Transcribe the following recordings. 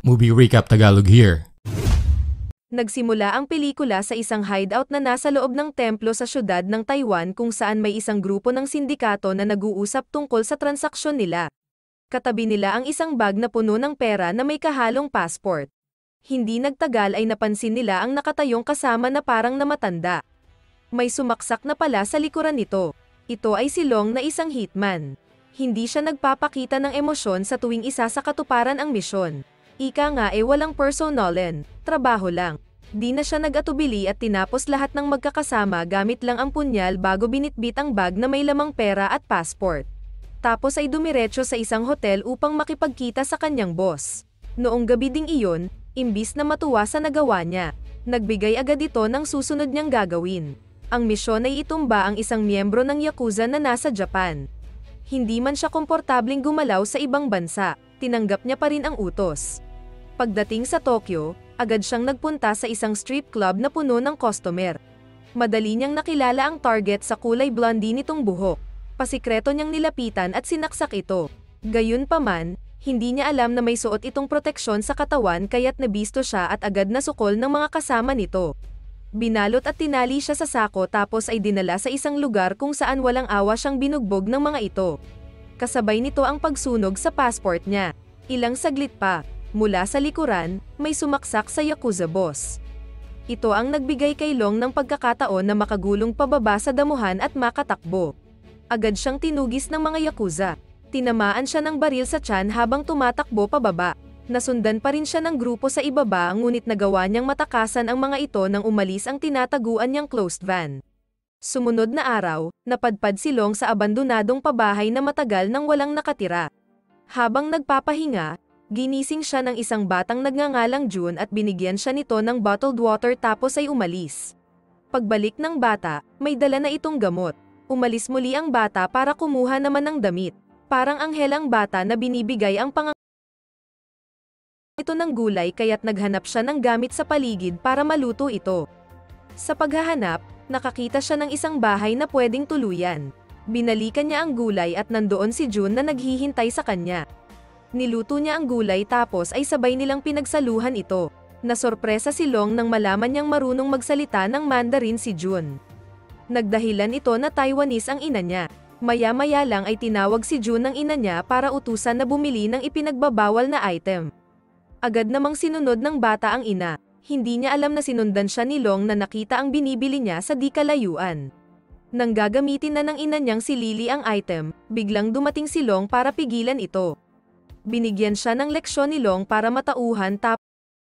Movie Recap Tagalog here. Nagsimula ang pelikula sa isang hideout na nasa loob ng templo sa syudad ng Taiwan kung saan may isang grupo ng sindikato na nag-uusap tungkol sa transaksyon nila. Katabi nila ang isang bag na puno ng pera na may kahalong passport. Hindi nagtagal ay napansin nila ang nakatayong kasama na parang namatanda. May sumaksak na pala sa likuran nito. Ito ay si Long na isang hitman. Hindi siya nagpapakita ng emosyon sa tuwing isa sa katuparan ang misyon. Ika nga walang personalan, trabaho lang. Di na siya nag-atubili at tinapos lahat ng magkakasama gamit lang ang punyal bago binitbit ang bag na may lamang pera at passport. Tapos ay dumiretso sa isang hotel upang makipagkita sa kanyang boss. Noong gabi ding iyon, imbis na matuwa sa nagawa niya, nagbigay agad ito ng susunod niyang gagawin. Ang misyon ay itumba ang isang miyembro ng Yakuza na nasa Japan. Hindi man siya komportabling gumalaw sa ibang bansa, tinanggap niya pa rin ang utos. Pagdating sa Tokyo, agad siyang nagpunta sa isang strip club na puno ng customer. Madali niyang nakilala ang target sa kulay blondie nitong buhok. Pasikreto niyang nilapitan at sinaksak ito. Gayunpaman, hindi niya alam na may suot itong proteksyon sa katawan kaya't nabisto siya at agad nasukol ng mga kasama nito. Binalot at tinali siya sa sako tapos ay dinala sa isang lugar kung saan walang awa siyang binugbog ng mga ito. Kasabay nito ang pagsunog sa passport niya. Ilang saglit pa, mula sa likuran, may sumaksak sa Yakuza boss. Ito ang nagbigay kay Long ng pagkakataon na makagulong pababa sa damuhan at makatakbo. Agad siyang tinugis ng mga Yakuza. Tinamaan siya ng baril sa tiyan habang tumatakbo pababa. Nasundan pa rin siya ng grupo sa ibaba ngunit nagawa niyang matakasan ang mga ito nang umalis ang tinataguan niyang closed van. Sumunod na araw, napadpad si Long sa abandonadong pabahay na matagal nang walang nakatira. Habang nagpapahinga, ginising siya ng isang batang nagngangalang June at binigyan siya nito ng bottled water tapos ay umalis. Pagbalik ng bata, may dala na itong gamot. Umalis muli ang bata para kumuha naman ng damit. Parang anghel ang bata na binibigay ang ito ng gulay kaya't naghanap siya ng gamit sa paligid para maluto ito. Sa paghahanap, nakakita siya ng isang bahay na pwedeng tuluyan. Binalikan niya ang gulay at nandoon si June na naghihintay sa kanya. Niluto niya ang gulay tapos ay sabay nilang pinagsaluhan ito. Nasorpresa si Long nang malaman niyang marunong magsalita ng Mandarin si June. Nagdahilan ito na Taiwanese ang ina niya. Maya-maya lang ay tinawag si June ng ina niya para utusan na bumili ng ipinagbabawal na item. Agad namang sinunod ng bata ang ina. Hindi niya alam na sinundan siya ni Long na nakita ang binibili niya sa di kalayuan. Nang gagamitin na ng ina niyang si Lily ang item, biglang dumating si Long para pigilan ito. Binigyan siya ng leksyon ni Long para matauhan tapos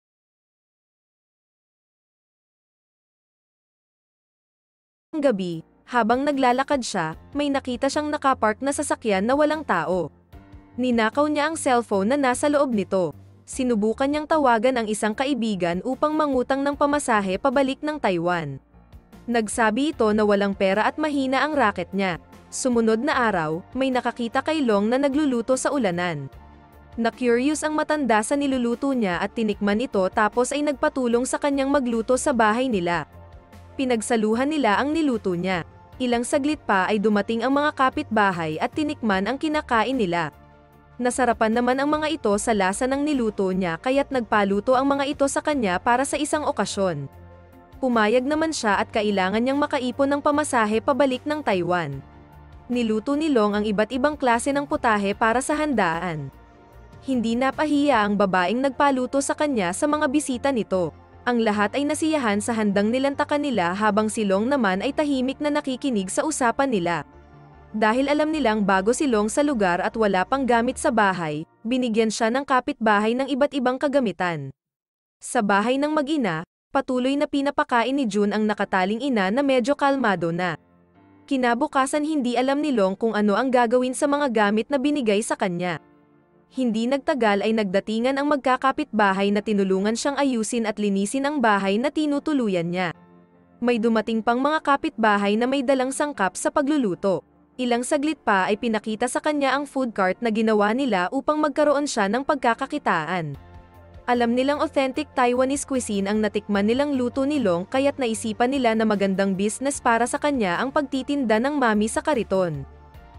gabi, habang naglalakad siya, may nakita siyang nakapark na sasakyan na walang tao. Ninakaw niya ang cellphone na nasa loob nito. Sinubukan niyang tawagan ang isang kaibigan upang mangutang ng pamasahe pabalik ng Taiwan. Nagsabi ito na walang pera at mahina ang racket niya. Sumunod na araw, may nakakita kay Long na nagluluto sa ulanan. Na-curious ang matanda sa niluluto niya at tinikman ito tapos ay nagpatulong sa kanyang magluto sa bahay nila. Pinagsaluhan nila ang niluto niya. Ilang saglit pa ay dumating ang mga kapitbahay at tinikman ang kinakain nila. Nasarapan naman ang mga ito sa lasa ng niluto niya kaya't nagpaluto ang mga ito sa kanya para sa isang okasyon. Pumayag naman siya at kailangan niyang makaipon ng pamasahe pabalik ng Taiwan. Niluto ni Long ang iba't ibang klase ng putahe para sa handaan. Hindi napahiya ang babaeng nagpaluto sa kanya sa mga bisita nito. Ang lahat ay nasiyahan sa handang nilantakan nila habang si Long naman ay tahimik na nakikinig sa usapan nila. Dahil alam nilang bago si Long sa lugar at wala pang gamit sa bahay, binigyan siya ng kapitbahay ng iba't ibang kagamitan. Sa bahay ng mag-ina, patuloy na pinapakain ni June ang nakataling ina na medyo kalmado na. Kinabukasan hindi alam ni Long kung ano ang gagawin sa mga gamit na binigay sa kanya. Hindi nagtagal ay nagdatingan ang magkakapitbahay na tinulungan siyang ayusin at linisin ang bahay na tinutuluyan niya. May dumating pang mga kapitbahay na may dalang sangkap sa pagluluto. Ilang saglit pa ay pinakita sa kanya ang food cart na ginawa nila upang magkaroon siya ng pagkakakitaan. Alam nilang authentic Taiwanese cuisine ang natikman nilang luto ni Long kaya't naisipan nila na magandang business para sa kanya ang pagtitinda ng mami sa kariton.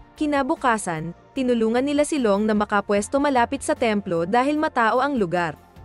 Kinabukasan, tinulungan nila si Long na makapwesto malapit sa templo dahil matao ang lugar.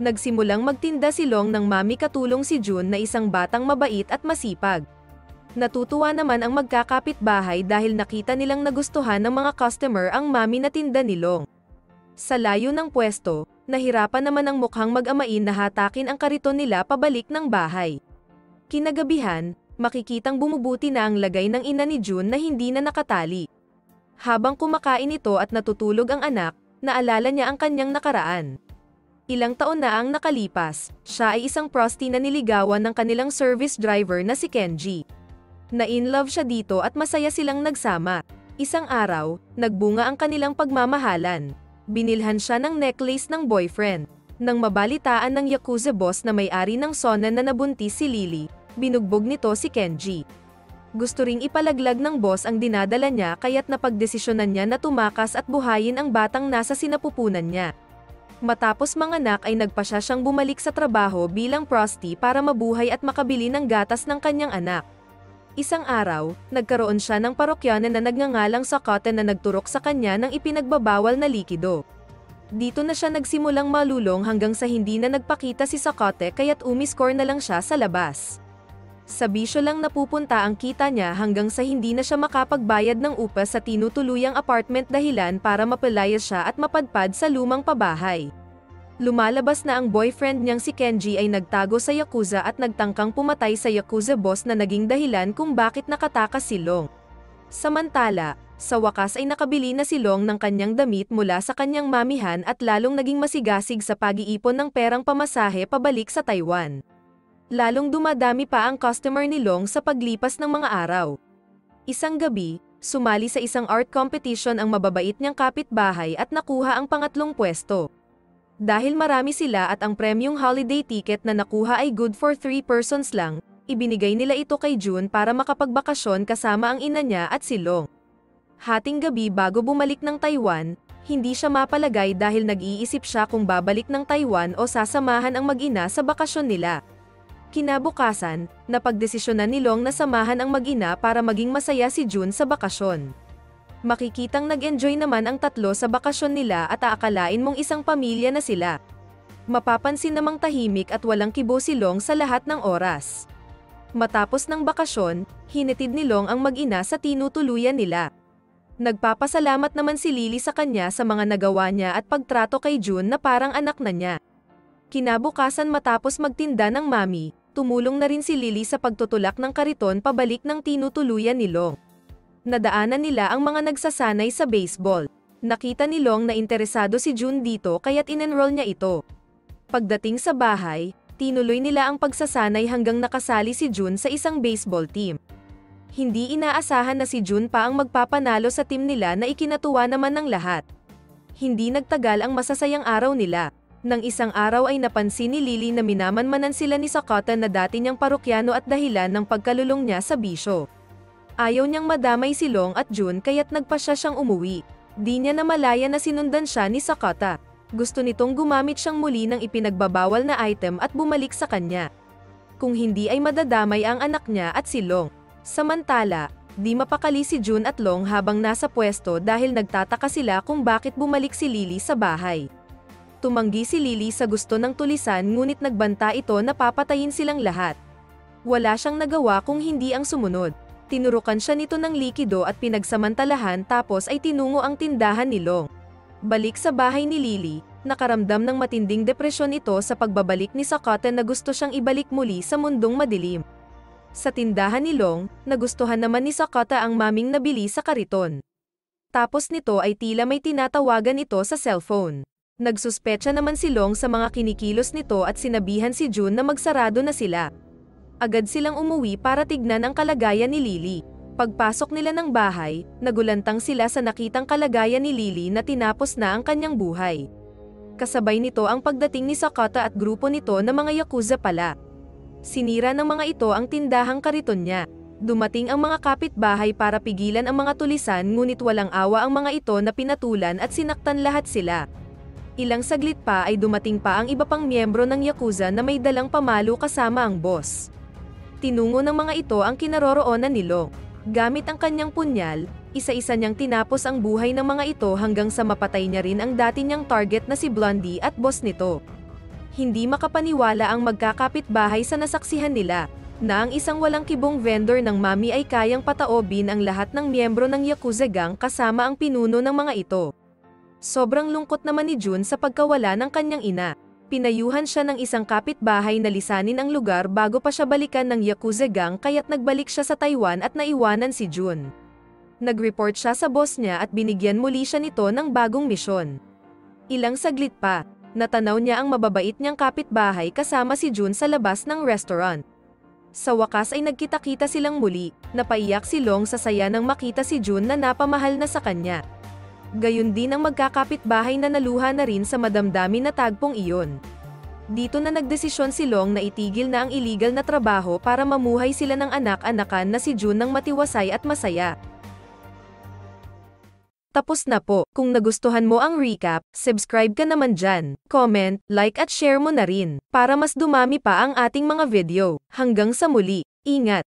Nagsimulang magtinda si Long ng mami katulong si June na isang batang mabait at masipag. Natutuwa naman ang magkakapitbahay dahil nakita nilang nagustuhan ng mga customer ang mami na tinda ni Long. Sa layo ng pwesto, nahirapan naman ang mukhang mag-amain na hatakin ang kariton nila pabalik ng bahay. Kinagabihan, makikitang bumubuti na ang lagay ng ina ni June na hindi na nakatali. Habang kumakain ito at natutulog ang anak, naalala niya ang kanyang nakaraan. Ilang taon na ang nakalipas, siya ay isang prosti na niligawan ng kanilang service driver na si Kenji. Na-in-love siya dito at masaya silang nagsama. Isang araw, nagbunga ang kanilang pagmamahalan. Binilhan siya ng necklace ng boyfriend. Nang mabalitaan ng Yakuza boss na may-ari ng Sonan na nabuntis si Lily, binugbog nito si Kenji. Gusto ring ipalaglag ng boss ang dinadala niya kaya't napagdesisyonan niya na tumakas at buhayin ang batang nasa sinapupunan niya. Matapos manganak ay nagpasya siyang bumalik sa trabaho bilang prosti para mabuhay at makabili ng gatas ng kanyang anak. Isang araw, nagkaroon siya ng parokyanan na nagngangalang Sakata na nagturok sa kanya ng ipinagbabawal na likido. Dito na siya nagsimulang malulong hanggang sa hindi na nagpakita si Sakate kaya't umiskor na lang siya sa labas. Sa bisyo lang napupunta ang kita niya hanggang sa hindi na siya makapagbayad ng upa sa tinutuluyang apartment dahilan para mapalayas siya at mapadpad sa lumang pabahay. Lumalabas na ang boyfriend niyang si Kenji ay nagtago sa Yakuza at nagtangkang pumatay sa Yakuza boss na naging dahilan kung bakit nakatakas si Long. Samantala, sa wakas ay nakabili na si Long ng kanyang damit mula sa kanyang mamihan at lalong naging masigasig sa pag-iipon ng perang pamasahe pabalik sa Taiwan. Lalong dumadami pa ang customer ni Long sa paglipas ng mga araw. Isang gabi, sumali sa isang art competition ang mababait niyang kapitbahay at nakuha ang pangatlong pwesto. Dahil marami sila at ang premium holiday ticket na nakuha ay good for 3 persons lang, ibinigay nila ito kay June para makapagbakasyon kasama ang ina niya at si Long. Hating gabi bago bumalik ng Taiwan, hindi siya mapalagay dahil nag-iisip siya kung babalik ng Taiwan o sasamahan ang mag-ina sa bakasyon nila. Kinabukasan, napagdesisyonan ni Long na samahan ang mag-ina para maging masaya si June sa bakasyon. Makikitang nag-enjoy naman ang tatlo sa bakasyon nila at aakalain mong isang pamilya na sila. Mapapansin namang tahimik at walang kibo si Long sa lahat ng oras. Matapos ng bakasyon, hinitid ni Long ang mag-ina sa tinutuluyan nila. Nagpapasalamat naman si Lily sa kanya sa mga nagawa niya at pagtrato kay June na parang anak na niya. Kinabukasan matapos magtinda ng mami, tumulong na rin si Lily sa pagtutulak ng kariton pabalik ng tinutuluyan ni Long. Nadaanan nila ang mga nagsasanay sa baseball. Nakita ni Long na interesado si June dito kaya't in-enroll niya ito. Pagdating sa bahay, tinuloy nila ang pagsasanay hanggang nakasali si June sa isang baseball team. Hindi inaasahan na si June pa ang magpapanalo sa team nila na ikinatuwa naman ng lahat. Hindi nagtagal ang masasayang araw nila. Nang isang araw ay napansin ni Lily na minamanmanan sila ni Sakata na dati niyang parokyano at dahilan ng pagkalulong niya sa bisyo. Ayaw niyang madamay si Long at June kaya't nagpasya siyang umuwi. Di niya namalaya na sinundan siya ni Sakata. Gusto nitong gumamit siyang muli ng ipinagbabawal na item at bumalik sa kanya. Kung hindi ay madadamay ang anak niya at si Long. Samantala, di mapakali si June at Long habang nasa pwesto dahil nagtataka sila kung bakit bumalik si Lily sa bahay. Tumanggi si Lily sa gusto ng tulisan ngunit nagbanta ito na papatayin silang lahat. Wala siyang nagawa kung hindi ang sumunod. Tinurukan siya nito ng likido at pinagsamantalahan tapos ay tinungo ang tindahan ni Long. Balik sa bahay ni Lily, nakaramdam ng matinding depresyon ito sa pagbabalik ni Sakata na gusto siyang ibalik muli sa mundong madilim. Sa tindahan ni Long, nagustuhan naman ni Sakata ang maming nabili sa kariton. Tapos nito ay tila may tinatawagan ito sa cellphone. Nagsuspecha naman si Long sa mga kinikilos nito at sinabihan si June na magsarado na sila. Agad silang umuwi para tignan ang kalagayan ni Lily. Pagpasok nila ng bahay, nagulantang sila sa nakitang kalagayan ni Lily na tinapos na ang kanyang buhay. Kasabay nito ang pagdating ni Sakata at grupo nito na mga Yakuza pala. Sinira ng mga ito ang tindahang kariton niya. Dumating ang mga kapitbahay para pigilan ang mga tulisan ngunit walang awa ang mga ito na pinatulan at sinaktan lahat sila. Ilang saglit pa ay dumating pa ang iba pang miyembro ng Yakuza na may dalang pamalo kasama ang boss. Tinungo ng mga ito ang kinaroroonan ni Long. Gamit ang kanyang punyal, isa-isa niyang tinapos ang buhay ng mga ito hanggang sa mapatay niya rin ang dati niyang target na si Blondie at boss nito. Hindi makapaniwala ang magkakapitbahay sa nasaksihan nila, na ang isang walang kibong vendor ng mami ay kayang pataobin ang lahat ng miyembro ng Yakuza gang kasama ang pinuno ng mga ito. Sobrang lungkot naman ni Jun sa pagkawala ng kanyang ina. Pinayuhan siya ng isang kapitbahay na lisanin ang lugar bago pa siya balikan ng Yakuza gang kaya't nagbalik siya sa Taiwan at naiwanan si Jun. Nag-report siya sa boss niya at binigyan muli siya nito ng bagong misyon. Ilang saglit pa, natanaw niya ang mababait niyang kapitbahay kasama si Jun sa labas ng restaurant. Sa wakas ay nagkita-kita silang muli, napaiyak si Long sa saya nang makita si Jun na napamahal na sa kanya. Gayun din ang magkakapitbahay na naluha na rin sa madamdamin na tagpong iyon. Dito na nagdesisyon si Long na itigil na ang illegal na trabaho para mamuhay sila ng anak-anakan na si Jun ng matiwasay at masaya. Tapos na po. Kung nagustuhan mo ang recap, subscribe ka naman dyan, comment, like at share mo na rin, para mas dumami pa ang ating mga video. Hanggang sa muli, ingat!